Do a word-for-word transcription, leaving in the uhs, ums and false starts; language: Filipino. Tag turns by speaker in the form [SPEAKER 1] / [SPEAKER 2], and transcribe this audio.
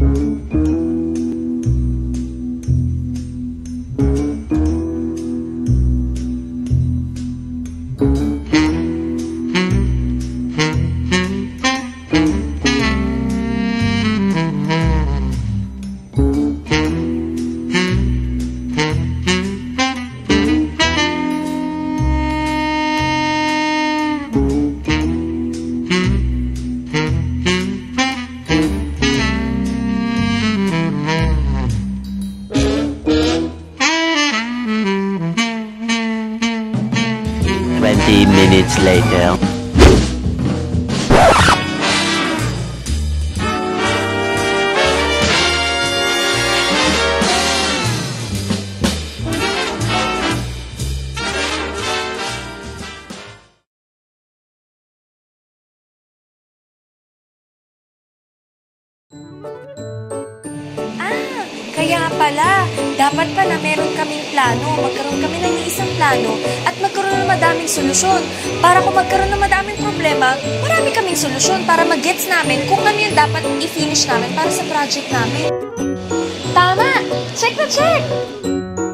[SPEAKER 1] Twenty minutes later.
[SPEAKER 2] Kaya pala, dapat pala meron kaming plano, magkaroon kami ng isang plano at magkaroon ng madaming solusyon. Para kung magkaroon ng madaming problema, marami kaming solusyon para mag-gets namin kung ano yung dapat i-finish namin para sa project namin. Tama! Check na check!